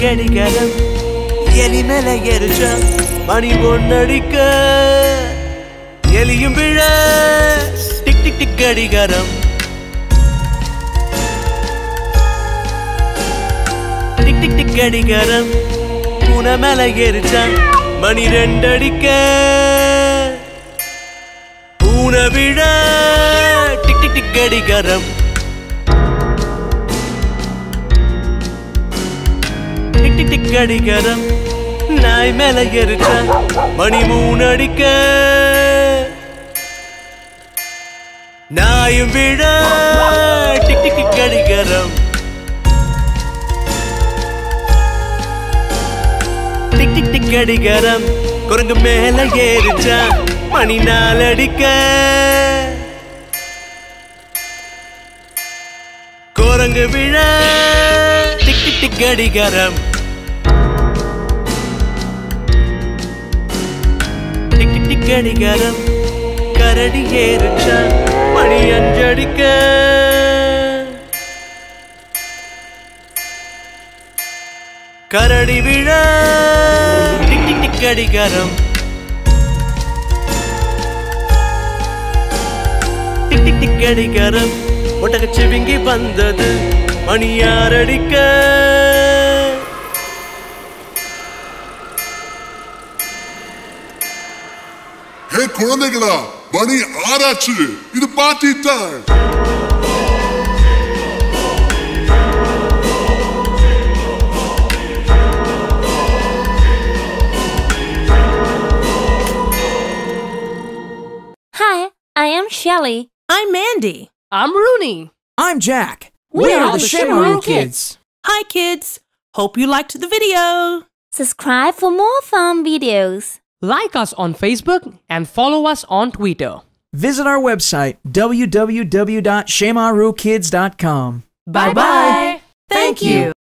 கடிகாரம் எலி மேல எரிச்சா மணி ஒன்னடிக்க எலியும் விழ டிக் டிக் டிக் கடிகாரம் டிக் டிக் டிக் கடிகாரம் பூனை மேல எரிச்சா மணி ரெண்டடிக்க பூனை விழ டிக் டிக் டிக் கடிகாரம் டிக் டிக் டிக் கடிகாரம் நாய் மேல எரிச்சா மணி மூணடிக்க நாயும் விழ டிக் டிக் டிக் கடிகாரம் டிக் டிக் டிக் கடிகாரம் குரங்கு மேல ஏறிச்சா மணி நாலடிக்க குரங்கு விழ டிக் டிக் டிக் கடிகாரம் டிக் டிக் டிக் கடிகாரம் கரடி ஏறிச்சா மணி அஞ்சடிக்க கரடி விழ டிக் டிக் டிக் கடிகாரம் டிக் டிக் டிக் கடிகாரம் ஒட்டகச்சிவிங்கி வந்தது மணி ஆறடிக்க ஹே குழந்தைகளா, மணி ஆறாச்சு. இது party time. Hi, I am Shelly. I'm Mandy. I'm Rooney. I'm Jack. We are the Shimaru Kids. Hi, kids. Hope you liked the video. Subscribe for more fun videos. Like us on Facebook and follow us on Twitter. Visit our website, www.shimarukids.com. Bye-bye. Thank you.